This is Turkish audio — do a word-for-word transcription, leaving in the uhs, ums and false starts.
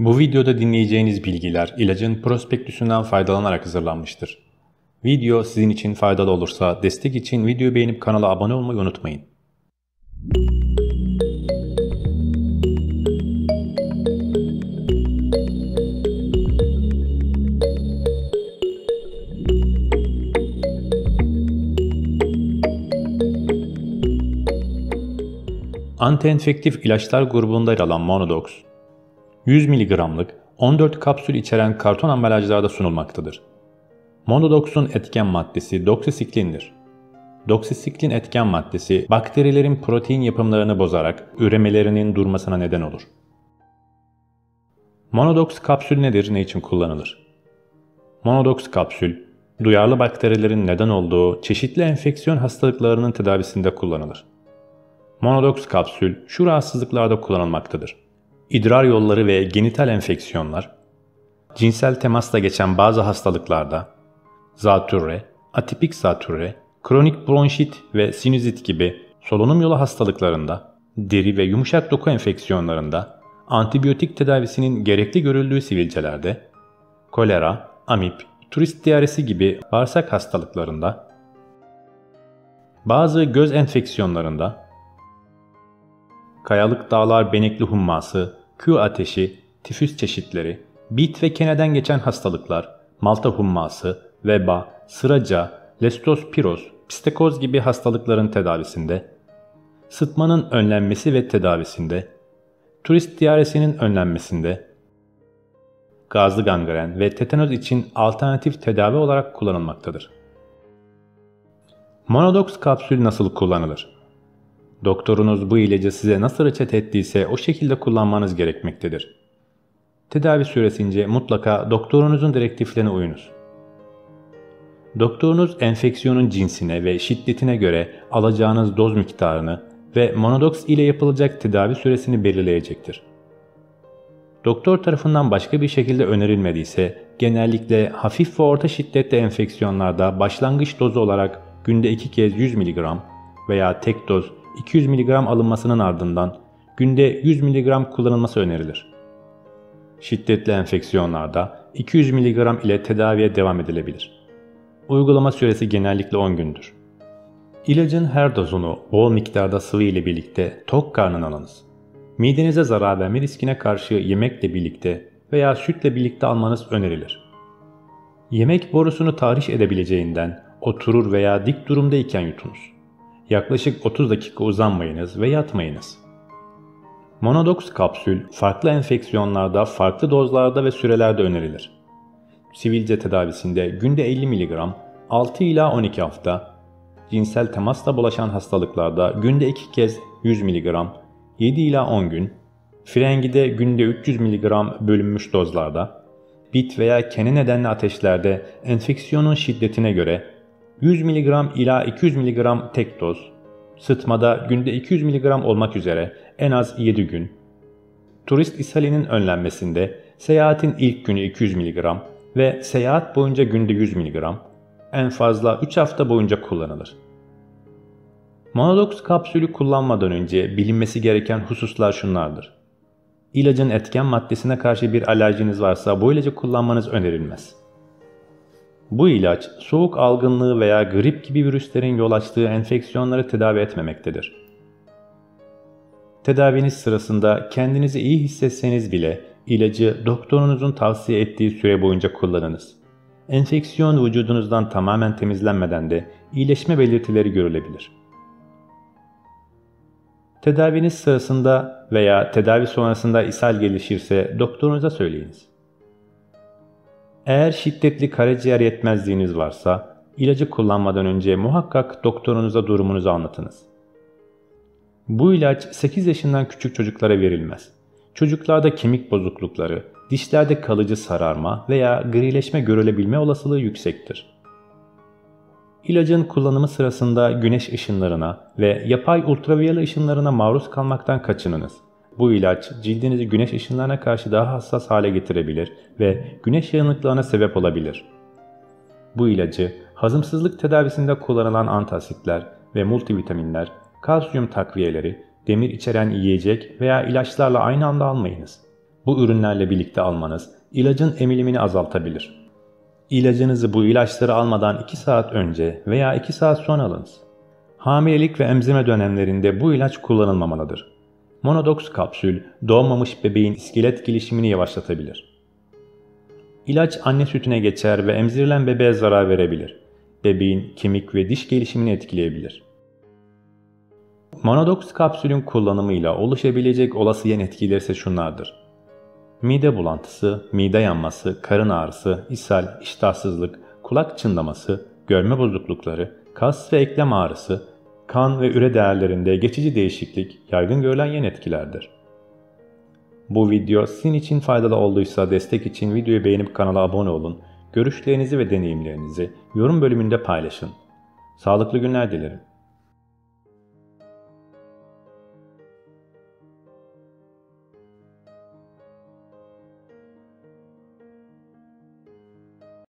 Bu videoda dinleyeceğiniz bilgiler ilacın prospektüsünden faydalanarak hazırlanmıştır. Video sizin için faydalı olursa destek için videoyu beğenip kanala abone olmayı unutmayın. Antienfektif ilaçlar grubunda yer alan Monodox, yüz miligramlık on dört kapsül içeren karton ambalajlarda sunulmaktadır. Monodox'un etken maddesi doksisiklindir. Doksisiklin etken maddesi bakterilerin protein yapımlarını bozarak üremelerinin durmasına neden olur. Monodox kapsül nedir, ne için kullanılır? Monodox kapsül, duyarlı bakterilerin neden olduğu çeşitli enfeksiyon hastalıklarının tedavisinde kullanılır. Monodox kapsül şu rahatsızlıklarda kullanılmaktadır: İdrar yolları ve genital enfeksiyonlar, cinsel temasla geçen bazı hastalıklarda, zatürre, atipik zatürre, kronik bronşit ve sinüzit gibi solunum yolu hastalıklarında, deri ve yumuşak doku enfeksiyonlarında, antibiyotik tedavisinin gerekli görüldüğü sivilcelerde, kolera, amip, turist diyaresi gibi bağırsak hastalıklarında, bazı göz enfeksiyonlarında, kayalık dağlar benekli humması, Q ateşi, tifüs çeşitleri, bit ve keneden geçen hastalıklar, Malta humması, veba, sıraca, lestospiroz, psikoz gibi hastalıkların tedavisinde, sıtmanın önlenmesi ve tedavisinde, turist diyaresinin önlenmesinde, gazlı gangren ve tetanoz için alternatif tedavi olarak kullanılmaktadır. Monodox kapsül nasıl kullanılır? Doktorunuz bu ilacı size nasıl reçete ettiyse o şekilde kullanmanız gerekmektedir. Tedavi süresince mutlaka doktorunuzun direktiflerine uyunuz. Doktorunuz enfeksiyonun cinsine ve şiddetine göre alacağınız doz miktarını ve Monodox ile yapılacak tedavi süresini belirleyecektir. Doktor tarafından başka bir şekilde önerilmediyse genellikle hafif ve orta şiddetli enfeksiyonlarda başlangıç dozu olarak günde iki kez yüz miligram veya tek doz iki yüz miligram alınmasının ardından günde yüz miligram kullanılması önerilir. Şiddetli enfeksiyonlarda iki yüz miligram ile tedaviye devam edilebilir. Uygulama süresi genellikle on gündür. İlacın her dozunu bol miktarda sıvı ile birlikte tok karnına alınız. Midenize zarar verme riskine karşı yemekle birlikte veya sütle birlikte almanız önerilir. Yemek borusunu tahriş edebileceğinden oturur veya dik durumdayken yutunuz. Yaklaşık otuz dakika uzanmayınız ve yatmayınız. Monodox kapsül farklı enfeksiyonlarda farklı dozlarda ve sürelerde önerilir. Sivilce tedavisinde günde elli miligram, altı ila on iki hafta, cinsel temasla bulaşan hastalıklarda günde iki kez yüz miligram, yedi ila on gün, frengide günde üç yüz miligram bölünmüş dozlarda, bit veya kene nedenli ateşlerde enfeksiyonun şiddetine göre yüz miligram ila iki yüz miligram tek doz, sıtmada günde iki yüz miligram olmak üzere en az yedi gün, turist ishalinin önlenmesinde seyahatin ilk günü iki yüz miligram ve seyahat boyunca günde yüz miligram, en fazla üç hafta boyunca kullanılır. Monodox kapsülü kullanmadan önce bilinmesi gereken hususlar şunlardır: İlacın etken maddesine karşı bir alerjiniz varsa bu ilacı kullanmanız önerilmez. Bu ilaç soğuk algınlığı veya grip gibi virüslerin yol açtığı enfeksiyonları tedavi etmemektedir. Tedaviniz sırasında kendinizi iyi hissetseniz bile ilacı doktorunuzun tavsiye ettiği süre boyunca kullanınız. Enfeksiyon vücudunuzdan tamamen temizlenmeden de iyileşme belirtileri görülebilir. Tedaviniz sırasında veya tedavi sonrasında ishal gelişirse doktorunuza söyleyiniz. Eğer şiddetli karaciğer yetmezliğiniz varsa ilacı kullanmadan önce muhakkak doktorunuza durumunuzu anlatınız. Bu ilaç sekiz yaşından küçük çocuklara verilmez. Çocuklarda kemik bozuklukları, dişlerde kalıcı sararma veya grileşme görülebilme olasılığı yüksektir. İlacın kullanımı sırasında güneş ışınlarına ve yapay ultraviyole ışınlarına maruz kalmaktan kaçınınız. Bu ilaç cildinizi güneş ışınlarına karşı daha hassas hale getirebilir ve güneş yanıklarına sebep olabilir. Bu ilacı hazımsızlık tedavisinde kullanılan antasitler ve multivitaminler, kalsiyum takviyeleri, demir içeren yiyecek veya ilaçlarla aynı anda almayınız. Bu ürünlerle birlikte almanız ilacın emilimini azaltabilir. İlacınızı bu ilaçları almadan iki saat önce veya iki saat sonra alınız. Hamilelik ve emzirme dönemlerinde bu ilaç kullanılmamalıdır. Monodox kapsül doğmamış bebeğin iskelet gelişimini yavaşlatabilir. İlaç anne sütüne geçer ve emzirilen bebeğe zarar verebilir. Bebeğin kemik ve diş gelişimini etkileyebilir. Monodox kapsülün kullanımıyla oluşabilecek olası yan etkiler ise şunlardır: mide bulantısı, mide yanması, karın ağrısı, ishal, iştahsızlık, kulak çınlaması, görme bozuklukları, kas ve eklem ağrısı, kan ve üre değerlerinde geçici değişiklik yaygın görülen yan etkilerdir. Bu video sizin için faydalı olduysa destek için videoyu beğenip kanala abone olun, görüşlerinizi ve deneyimlerinizi yorum bölümünde paylaşın. Sağlıklı günler dilerim.